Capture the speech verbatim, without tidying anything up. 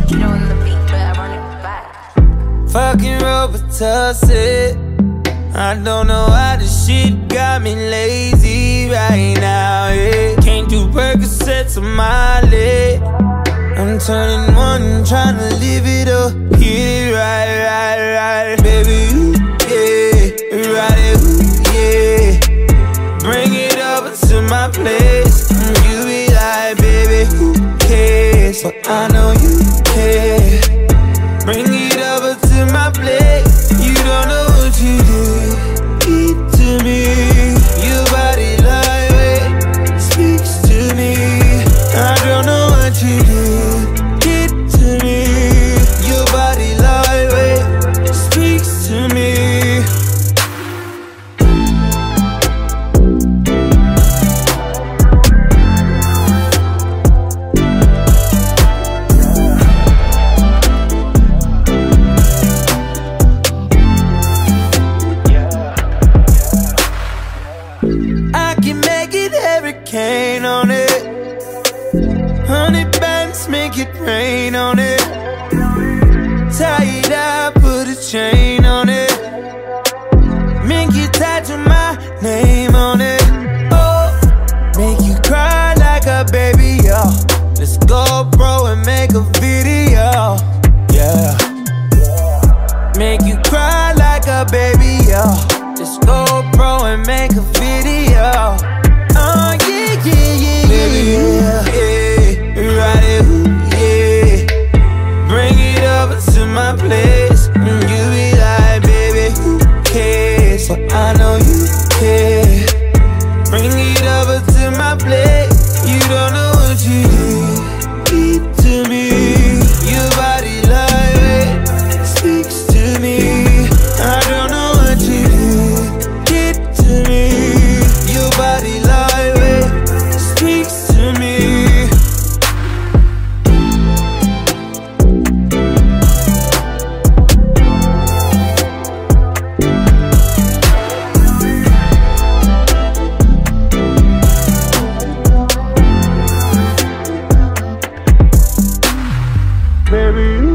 Kido on the beat, but I run it back. Fucking Robitussin. I don't know why this shit got me lazy right now, yeah. Can't do Percocets on my leg. I'm turning one, trying to live it up. Hit it right, right, right. Baby, ooh, yeah. Ride it, ooh, yeah. Bring it over to my place. And you be like, baby, who cares? But I know you care. Bring it over to my place. You don't know what you do. Eat to me. Your body lightweight speaks to me. I don't know what you do. Get to me. Your body lightweight speaks to me. I can make it hurricane on it. Hunnid bands make it rain on it. Tie it up, put a chain on it. Make you tattoo my name on it. Oh, make you cry like a baby, yo. Let's go, bro, and make a video, yeah. Make you cry like a baby, yo. Let's go, bro, and make a video. Oh, yeah, yeah, yeah, baby, yeah, yeah. Ride it, ooh, yeah. Bring it over to my place. And you be like, baby, who cares? But I know you care. Bring it over to my place. You don't know what you do. Eat to me. Your body lightweight speaks to me. I don't know what you do. Get to me. Your body lightweight speaks to me. Baby,